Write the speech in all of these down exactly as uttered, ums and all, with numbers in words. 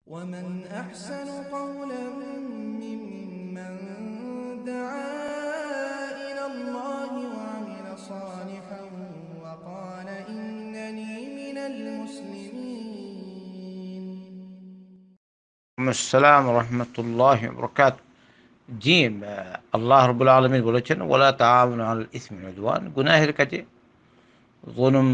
ومن أحسن قولا ممن دعا إلى الله وعمل صالحا وقال إنني من المسلمين। আসসালাম রহমতুল্লাহ বরকাত। জি, আল্লাহ রবুল আলমিন বলেছেন ওয়ালা তাআওয়ানু আলাল ইসমি ওয়াল উদওয়ান, গুনাহের কাজে, জুলুম,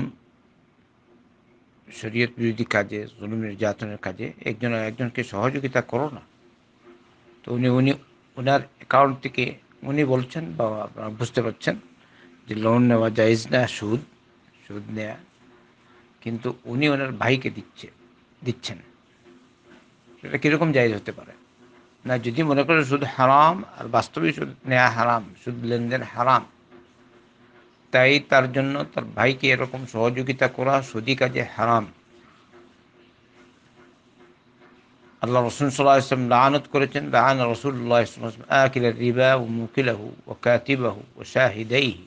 শরীয়ত বিরোধী কাজে, জুলুম নির্যাতনের কাজে একজন একজনকে সহযোগিতা করো না। তো উনি উনি ওনার অ্যাকাউন্ট থেকে উনি বলছেন, বা আপনারা বুঝতে পারছেন যে লোন নেওয়া জায়েজ না, সুদ সুদ নেওয়া, কিন্তু উনি ওনার ভাইকে দিচ্ছে দিচ্ছেন সেটা কীরকম জায়েজ হতে পারে? না, যদি মনে করে সুদ হারাম আর বাস্তবে সুদ নেওয়া হারাম, সুদ লেনদেন হারাম, তাই তার জন্য তার ভাইকে এরকম সহযোগিতা করা সুদি কাজে হারাম। আল্লাহ রসুল সাল্লাল্লাহু আলাইহি ওয়াসাল্লাম লানত করেছেন, লাআন রাসূলুল্লাহ সাল্লাল্লাহু আলাইহি ওয়াসাল্লাম আকিল রিবা ওয়া মুকিলাহু ওয়া কাতিবাহু ওয়া শাহিদাইহি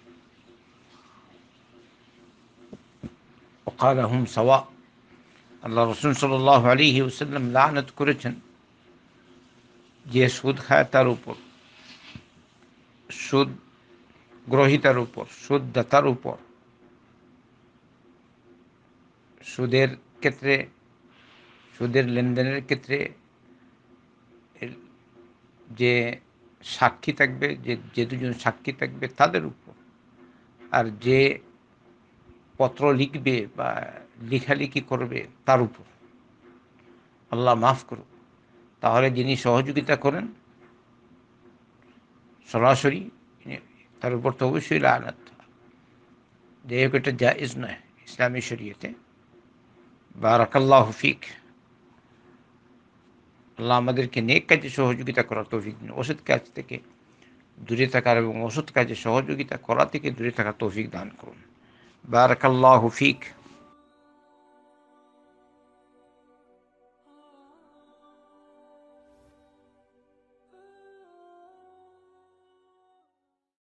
ওয়া ক্বালা হুম সাওয়া। আল্লাহ রসুল সাল্লাল্লাহু আলাইহি ওয়াসাল্লাম লানত করেছেন যে সুদ খায় তার উপর, সুদ গ্রহীতার উপর, সুদদাতার উপর, সুদের ক্ষেত্রে, সুদের লেনদেনের ক্ষেত্রে যে সাক্ষী থাকবে, যে যে দুজন সাক্ষী থাকবে তাদের উপর, আর যে পত্র লিখবে বা লেখালেখি করবে তার উপর। আল্লাহ মাফ করুক। তাহলে যিনি সহযোগিতা করেন সরাসরি, তার উপর তো অবশ্যই লানত। যাই হোক, এটা জায়েজ নয় ইসলামী শরীয়তে। বারাকাল্লাহু ফিক। আল্লাহ আমাদেরকে নেক কাজে সহযোগিতা করার তৌফিক দিন, অসৎ কাজ থেকে দূরে থাকার এবং অসৎ কাজে সহযোগিতা করা থেকে দূরে থাকার তৌফিক দান করুন। বারাকাল্লাহু ফিক।